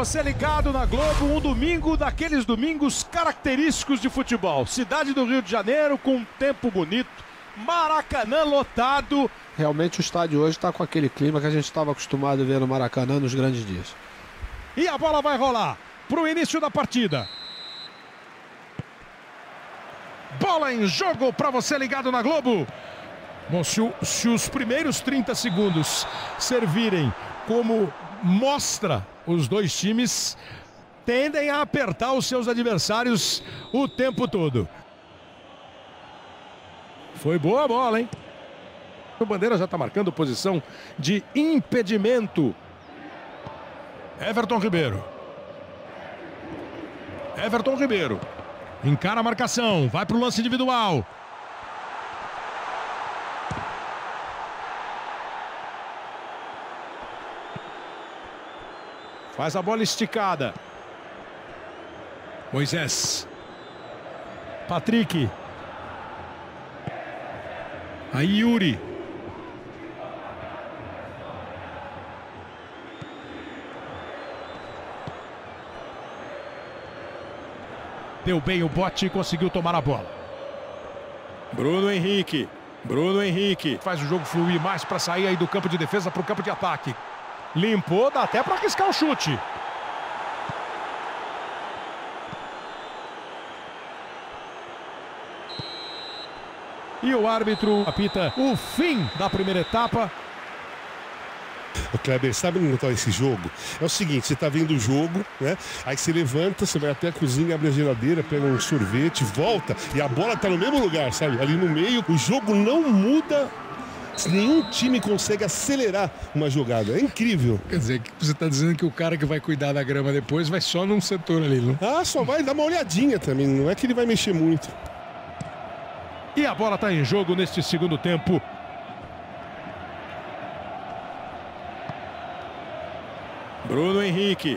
Você ligado na Globo, um domingo daqueles domingos característicos de futebol. Cidade do Rio de Janeiro com um tempo bonito, Maracanã lotado. Realmente o estádio hoje está com aquele clima que a gente estava acostumado a ver no Maracanã nos grandes dias. E a bola vai rolar para o início da partida. Bola em jogo para você ligado na Globo. Bom, se os primeiros 30 segundos servirem como mostra, os dois times tendem a apertar os seus adversários o tempo todo. Foi boa a bola, hein? O Bandeira já está marcando posição de impedimento. Everton Ribeiro. Everton Ribeiro. Encara a marcação. Vai para o lance individual. Faz a bola esticada. Moisés. Patrick. Aí Yuri. Deu bem o bote e conseguiu tomar a bola. Bruno Henrique. Bruno Henrique. Faz o jogo fluir mais para sair aí do campo de defesa para o campo de ataque. Limpou, dá até para arriscar o chute. E o árbitro apita o fim da primeira etapa. O Kleber, sabe onde está esse jogo? É o seguinte, você está vendo o jogo, né? Aí você levanta, você vai até a cozinha, abre a geladeira, pega um sorvete, volta e a bola está no mesmo lugar, sabe? Ali no meio, o jogo não muda. Nenhum time consegue acelerar uma jogada. É incrível. Quer dizer, que você está dizendo que o cara que vai cuidar da grama depois vai só num setor ali, não? Ah, só vai dar uma olhadinha também. Não é que ele vai mexer muito. E a bola está em jogo neste segundo tempo. Bruno Henrique.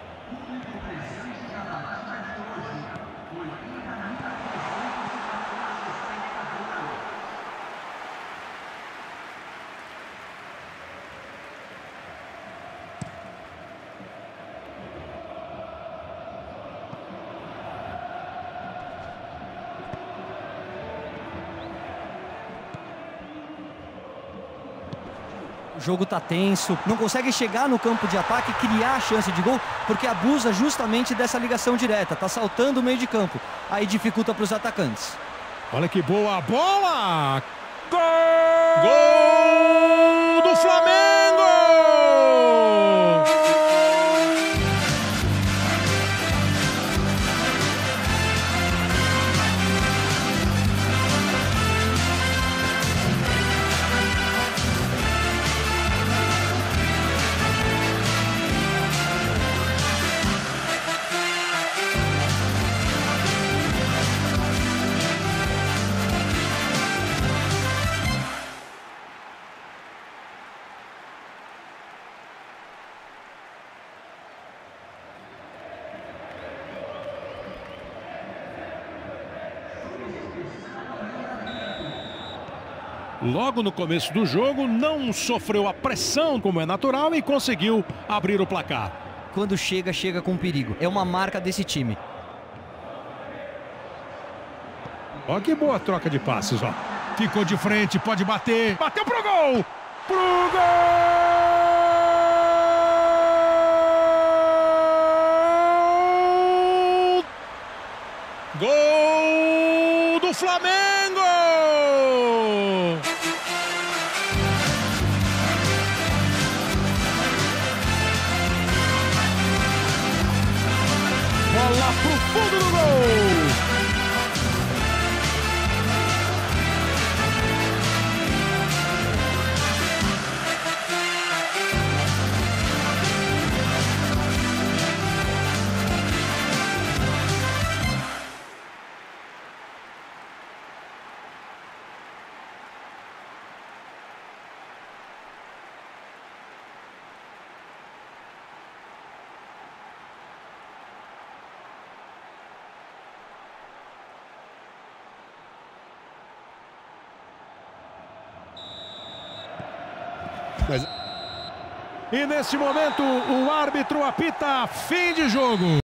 O jogo tá tenso, não consegue chegar no campo de ataque e criar a chance de gol, porque abusa justamente dessa ligação direta, tá saltando o meio de campo, aí dificulta para os atacantes. Olha que boa bola! Gol! Gol do Flamengo! Logo no começo do jogo, não sofreu a pressão como é natural e conseguiu abrir o placar. Quando chega, chega com perigo. É uma marca desse time. Ó que boa troca de passes, ó. Ficou de frente, pode bater. Bateu pro gol! Pro gol! Gol do Flamengo! Bola pro fundo do gol! Mas E neste momento o árbitro apita fim de jogo.